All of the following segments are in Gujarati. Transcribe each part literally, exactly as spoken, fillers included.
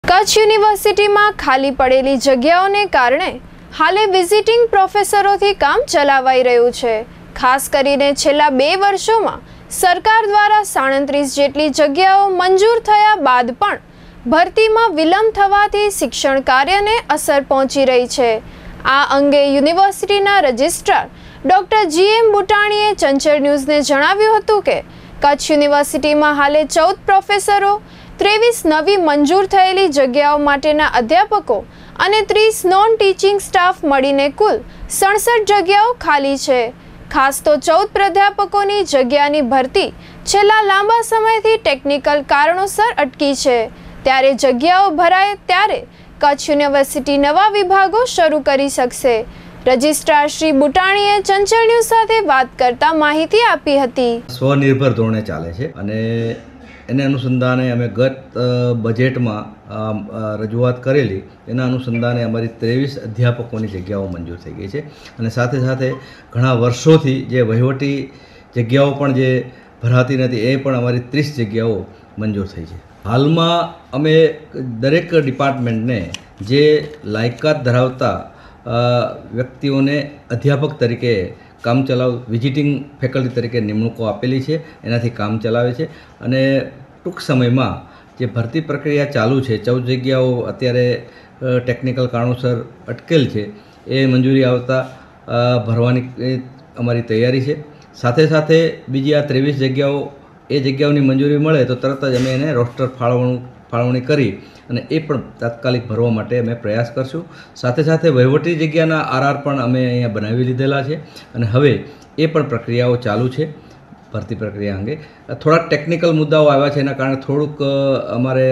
કચ્છ યુનિવર્સિટીમાં ખાલી પડેલી જગ્યાઓને કારણે હાલે વિઝિટિંગ પ્રોફેસરોથી કામ ચલાવાઈ રહ્યું છે। ખાસ કરીને છેલ્લા બે વર્ષોમાં સરકાર દ્વારા સાડત્રીસ જેટલી જગ્યાઓ મંજૂર થયા બાદ પણ ભરતીમાં વિલંબ થવાથી શિક્ષણ કાર્યને અસર પહોંચી રહી છે। આ અંગે યુનિવર્સિટીના રજિસ્ટ્રાર ડોક્ટર જી એમ બુટાણીએ ચંચળ ન્યૂઝને જણાવ્યું હતું કે કચ્છ યુનિવર્સિટીમાં હાલે ચૌદ પ્રોફેસરો, ત્રેવીસ નવી મંજૂર થયેલી જગ્યાઓ માટેના અધ્યાપકો અને ત્રીસ નોન ટીચિંગ સ્ટાફ મળીને કુલ સડસઠ જગ્યાઓ ખાલી છે। ખાસ તો ચૌદ પ્રાધ્યાપકોની જગ્યાની ભરતી છેલ્લા લાંબા સમયથી ટેકનિકલ કારણોસર અટકી છે। ત્યારે જગ્યાઓ ભરાય ત્યારે કચ્છ યુનિવર્સિટી નવા વિભાગો શરૂ કરી શકશે। રજિસ્ટ્રાર શ્રી બુટાણીએ ચંચળ ન્યૂઝ સાથે વાત કરતા માહિતી આપી હતી। સ્વનિર્ભર ધોરણે ચાલે છે અને એને અનુસંધાને અમે ગત બજેટમાં રજૂઆત કરેલી એના અનુસંધાને અમારી ત્રેવીસ અધ્યાપકોની જગ્યાઓ મંજૂર થઈ ગઈ છે અને સાથે સાથે ઘણા વર્ષોથી જે વહીવટી જગ્યાઓ પણ જે ભરાતી નથી એ પણ અમારી ત્રીસ જગ્યાઓ મંજૂર થઈ છે। હાલમાં અમે દરેક ડિપાર્ટમેન્ટને જે લાયકાત ધરાવતા વ્યક્તિઓને અધ્યાપક તરીકે કામ ચલાવ વિઝિટિંગ ફેકલ્ટી તરીકે નિમણૂકો આપેલી છે, એનાથી કામ ચલાવે છે અને ટૂંક સમયમાં જે ભરતી પ્રક્રિયા ચાલુ છે, ચૌદ જગ્યાઓ અત્યારે ટેકનિકલ કારણોસર અટકેલ છે, એ મંજૂરી આવતા ભરવાની અમારી તૈયારી છે। સાથે સાથે બીજી આ ત્રેવીસ જગ્યાઓ એ જગ્યાઓની મંજૂરી મળે તો તરત જ અમે એને રોસ્ટર ફાળવણું ફાળવણી કરી અને એ પણ તાત્કાલિક ભરવા માટે અમે પ્રયાસ કરશું। સાથે સાથે વહીવટી જગ્યાના આરઆર પણ અમે અહીંયા બનાવી લીધેલા છે અને હવે એ પણ પ્રક્રિયાઓ ચાલુ છે ભરતી પ્રક્રિયા અંગે। થોડાક ટેકનિકલ મુદ્દાઓ આવ્યા છે, એના કારણે થોડુંક અમારે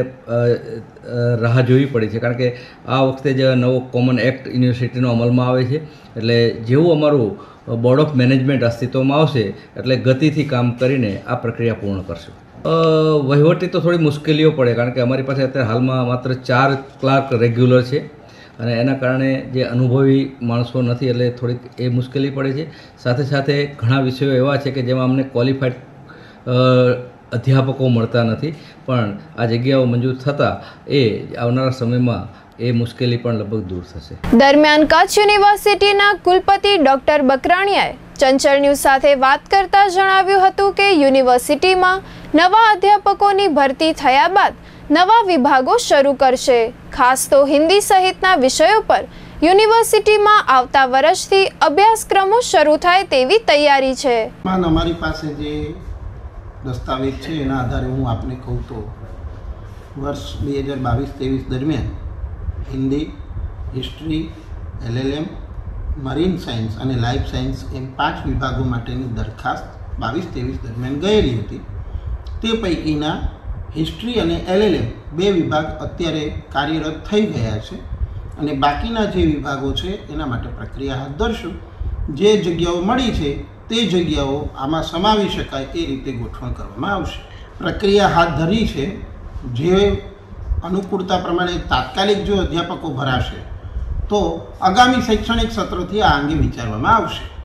રાહ જોવી પડી છે, કારણ કે આ વખતે જે નવો કોમન એક્ટ યુનિવર્સિટીનો અમલમાં આવે છે એટલે જેવું અમારું બોર્ડ ઓફ મેનેજમેન્ટ અસ્તિત્વમાં આવશે એટલે ગતિથી કામ કરીને આ પ્રક્રિયા પૂર્ણ કરશું। વહીવટી તો થોડી મુશ્કેલીઓ પડે, કારણ કે અમારી પાસે અત્યારે હાલમાં માત્ર ચાર ક્લાર્ક રેગ્યુલર છે અને એના કારણે જે અનુભવી માણસો નથી એટલે થોડીક એ મુશ્કેલી પડે છે। સાથે સાથે ઘણા વિષયો એવા છે કે જેમાં અમને ક્વોલિફાઈડ અધ્યાપકો મળતા નથી, પણ આ જગ્યાઓ મંજૂર થતાં એ આવનારા સમયમાં એ મુશ્કેલી પણ લગભગ દૂર થશે। દરમિયાન કચ્છ યુનિવર્સિટીના કુલપતિ ડોક્ટર બકરાણીયાએ ચંચળ ન્યૂઝ સાથે વાત કરતા જણાવ્યું હતું કે યુનિવર્સિટીમાં નવા અધ્યાપકોની ભરતી થયા બાદ નવા વિભાગો શરૂ કરશે। ખાસ તો હિન્દી સહિતના વિષયો પર યુનિવર્સિટીમાં આવતા વર્ષથી અભ્યાસક્રમો શરૂ થાય તેવી તૈયારી છે। અમારી પાસે જે દસ્તાવેજ છે એના આધારે હું આપને કહું તો વર્ષ બે હજાર બાવીસ ત્રેવીસ દરમિયાન Hindi, history, LLM, marine science અને લાઈફ સાયન્સ એમ પાંચ વિભાગો માટેની દરખાસ્ત બાવીસ ત્રેવીસ દરમિયાન ગયેલી હતી। તે પૈકીના હિસ્ટ્રી અને એલએલએમ બે વિભાગ અત્યારે કાર્યરત થઈ ગયા છે અને બાકીના જે વિભાગો છે એના માટે પ્રક્રિયા હાથ ધરશું। જે જગ્યાઓ મળી છે તે જગ્યાઓ આમાં સમાવી શકાય એ રીતે ગોઠવણ કરવામાં આવશે। પ્રક્રિયા હાથ ધરી છે, જે અનુકૂળતા પ્રમાણે તાત્કાલિક જો અધ્યાપકો ભરાશે તો આગામી શૈક્ષણિક સત્રથી આ અંગે વિચારવામાં આવશે।